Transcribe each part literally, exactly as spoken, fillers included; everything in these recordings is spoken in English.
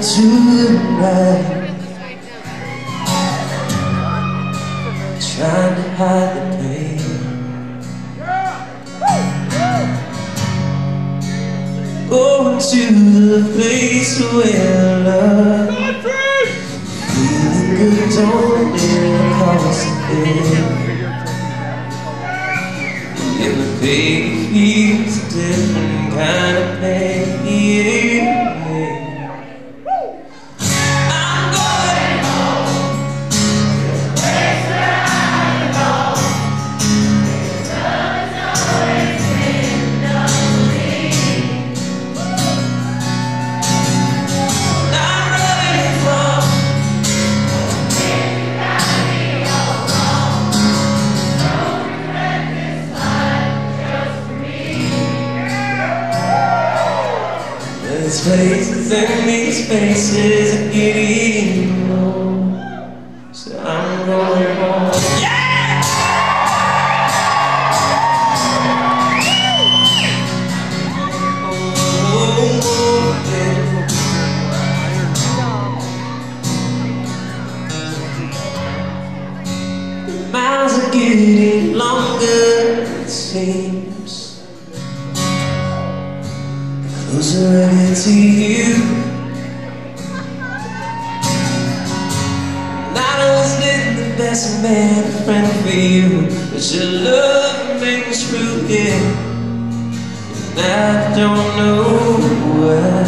to the right, trying to hide the pain. Going to the place where love feeling good, don't live across the bed. And the baby feels a different kind of pain. I'm going home to the place where I belong. Love has always been lonely. I'm running from where you got me all wrong. Don't regret this life just for me. These places and these faces are getting old, so I'm going home. Yeah! Oh, yeah. The miles are getting longer, it seems. Closer I get to you. And I was living the best man, a friend for you, but your love remains true, yeah. And I don't know why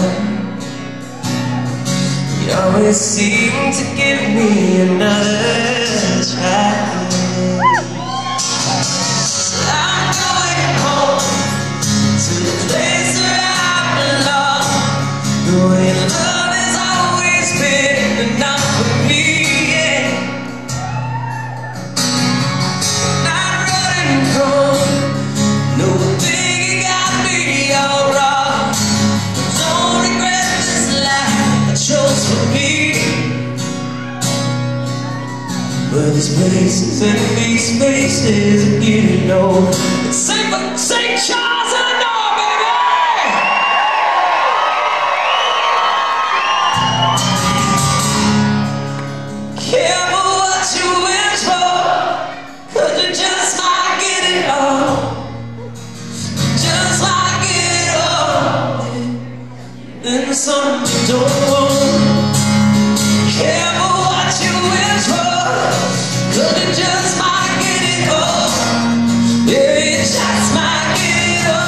you always seem to give me another try. I'm going home to the place where the way love has always been enough for me, yeah. Not running from no thing, you got me all wrong. Don't regret this life I chose for me. But these places and these spaces are getting old. It's Saint Charles, Illinois, baby! Careful what you wish for, 'cause you just might get it all. Just might get it all. Then there's something you don't want. Careful what you wish for, 'cause you just might get it all. Yeah, you just might get it all.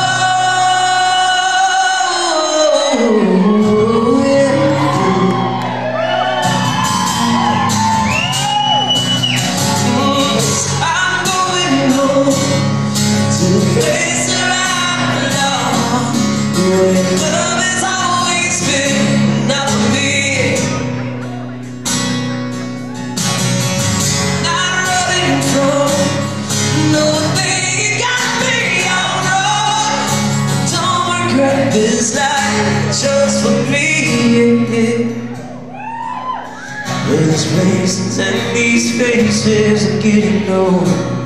To the place where I belong, where love has always been enough for me. Not running from no thing, you got me all wrong. Don't regret this life just for me, yeah. These places and these faces are getting old.